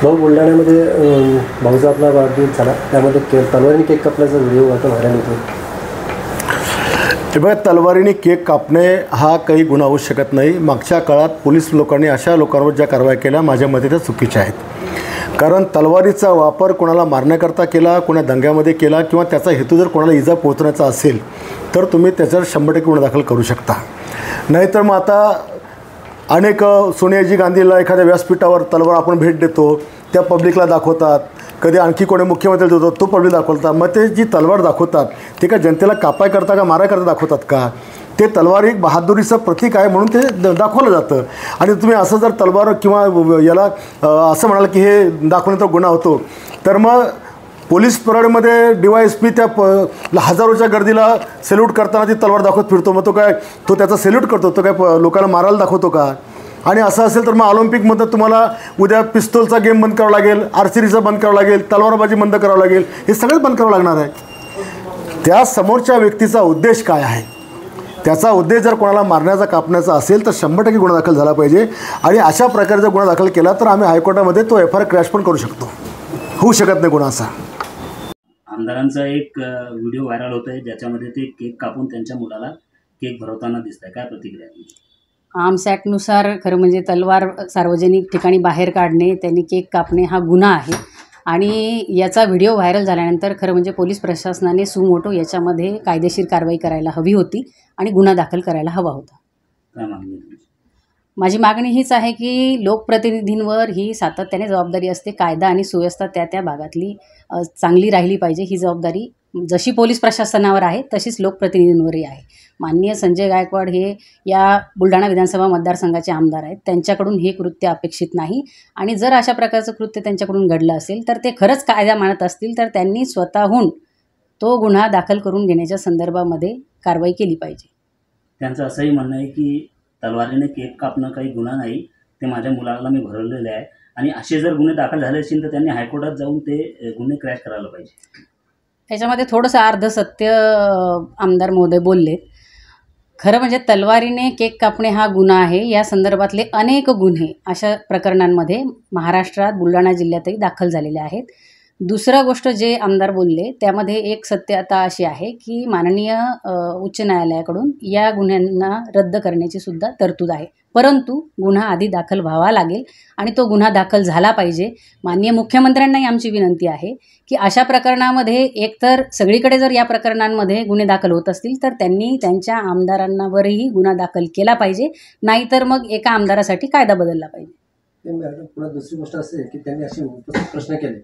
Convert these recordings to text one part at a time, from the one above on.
भाऊ बुलढाण्यामध्ये भाऊचा आपला वाढदिवस झाला, त्यामध्ये तलवारीने केक कापण्याचा व्हिडिओ आता व्हायरल होतो. हे बघा, तलवारीने केक कापणे हा काही गुन्हा होऊ शकत नाही. मागच्या काळात पोलीस लोकांनी अशा लोकांवर ज्या कारवाई केल्या माझ्या मते त्या चुकीच्या आहेत. कारण तलवारीचा वापर कोणाला मारण्याकरता केला, कोणा दंग्यामध्ये केला किंवा त्याचा हेतू जर कोणाला इजा पोहोचण्याचा असेल तर तुम्ही त्याच्यावर 100% गुन्हा दाखल करू शकता. नाहीतर मग आता अनेक सोनियाजी गांधीला एखाद्या व्यासपीठावर तलवार आपण भेट देतो, त्या पब्लिकला दाखवतात. कधी आणखी कोणी मुख्यमंत्री देतो तो पब्लिक दाखवतात. मग ते जी तलवार दाखवतात ते का जनतेला कापाय करता का माराय करता दाखवतात का? ते तलवार एक बहादुरीचं प्रतीक आहे म्हणून ते दाखवलं जातं. आणि तुम्ही असं जर तलवार किंवा याला असं म्हणाल की हे दाखवण्याचा गुन्हा होतो, तर मग पोलीस परेडमध्ये DYSP त्या हजारोच्या गर्दीला सेल्यूट करताना ती तलवार दाखवत फिरतो. मग तो त्याचा सेल्यूट करतो, तो काय लोकांना मारायला दाखवतो का? आणि असं असेल तर मग ऑलिम्पिकमध्ये तुम्हाला उद्या पिस्तूलचा गेम बंद करावा लागेल, आर्चरीचा बंद करावं लागेल, तलवारबाजी बंद करावं लागेल, हे सगळंच बंद करावं लागणार आहे. त्या समोरच्या व्यक्तीचा उद्देश काय आहे? त्याचा उद्देश जर कोणाला मारण्याचा कापण्याचा असेल तर 100% गुन्हा दाखल झाला पाहिजे. आणि अशा प्रकारचा गुन्हा दाखल केला तर आम्ही हायकोर्टामध्ये तो FIR क्रॅश पण करू शकतो. होऊ शकत नाही गुन्हा असा. आमदारांचा एक व्हिडिओ व्हायरल होत आहे ज्याच्यामध्ये ते केक कापून त्यांच्या मुलाला केक भरवताना दिसत आहे. काय प्रतिक्रिया आहे? आर्म्स ॲक्टनुसार खरं म्हणजे तलवार सार्वजनिक ठिकाणी बाहेर काढणे, त्यांनी केक कापणे हा गुन्हा आहे. आणि याचा व्हिडिओ व्हायरल झाल्यानंतर खरं म्हणजे पोलीस प्रशासनाने सुमोटो याच्यामध्ये कायदेशीर कारवाई करायला हवी होती आणि गुन्हा दाखल करायला हवा होता. काय मागणी? माझी मागणी हीच आहे की लोकप्रतिनिधींवर ही सातत्याने जबाबदारी असते. कायदा आणि सुव्यवस्था त्या भागातली चांगली राहिली पाहिजे. ही जबाबदारी जशी पोलीस प्रशासनावर आहे तशीच लोकप्रतिनिधींवरही आहे. माननीय संजय गायकवाड हे या बुलढाणा विधानसभा मतदारसंघाचे आमदार आहेत. त्यांच्याकडून हे कृत्य अपेक्षित नाही. आणि जर अशा प्रकारचं कृत्य त्यांच्याकडून घडलं असेल तर ते खरंच कायदा मानत असतील तर त्यांनी स्वतःहून तो गुन्हा दाखल करून घेण्याच्या संदर्भामध्ये कारवाई केली पाहिजे. त्यांचं असंही म्हणणं आहे की तलवारीने केक कापणं काही गुन्हा नाही, ते माझ्या मुलाला मी भरवलेले आहे. आणि असे जर गुन्हे दाखल झाले असतील तर त्यांनी हायकोर्टात जाऊन ते गुन्हे क्रॅश करायला पाहिजे. त्याच्यामध्ये थोडंसं अर्धसत्य आमदार महोदय बोलले. खरं म्हणजे तलवारीने केक कापणे हा गुन्हा आहे. या संदर्भातले अनेक गुन्हे अशा प्रकरणांमध्ये महाराष्ट्रात बुलढाणा जिल्ह्यातही दाखल झालेले आहेत. दुसरा गोष्ट जे आमदार बोलले त्यामध्ये एक सत्यता अशी आहे की माननीय उच्च न्यायालयाकडून या गुन्ह्यांना रद्द करण्याची सुद्धा तरतूद आहे. परंतु गुन्हा आधी दाखल व्हावा लागेल आणि तो गुन्हा दाखल झाला पाहिजे. माननीय मुख्यमंत्र्यांनाही आमची विनंती आहे की अशा प्रकरणामध्ये एकतर सगळीकडे जर या प्रकरणांमध्ये गुन्हे दाखल होत असतील तर त्यांनी त्यांच्या आमदारांवरही गुन्हा दाखल केला पाहिजे. नाहीतर मग एका आमदारासाठी कायदा बदलला पाहिजे. पुन्हा दुसरी गोष्ट असे की त्यांनी असे प्रश्न केले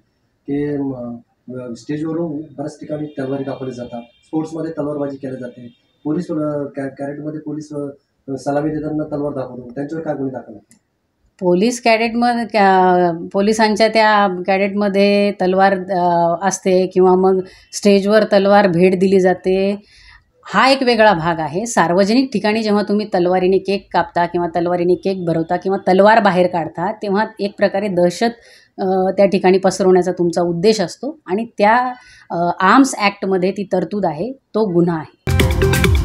की स्टेजवरून बऱ्याच ठिकाणी तलवारी दाखवली जातात, स्पोर्ट्समध्ये तलवारबाजी केली जाते, पोलीस कॅरेटमध्ये पोलीस सलामी देताना तलवार दाखवतो, त्यांच्यावर काय गुन्हे दाखल होते? पोलीस कॅडेटमध्ये पोलिसांच्या त्या कॅडेटमध्ये तलवार असते किंवा मग स्टेजवर तलवार भेट दिली जाते, हा एक वेगळा भाग आहे. सार्वजनिक ठिकाणी जेव्हा तुम्ही तलवारीने केक कापता किंवा तलवारीने केक भरवता किंवा तलवार बाहेर काढता तेव्हा एक प्रकारे दहशत त्या ठिकाणी पसरवण्याचा तुमचा उद्देश असतो आणि त्या आर्म्स ॲक्टमध्ये ती तरतूद आहे, तो गुन्हा आहे.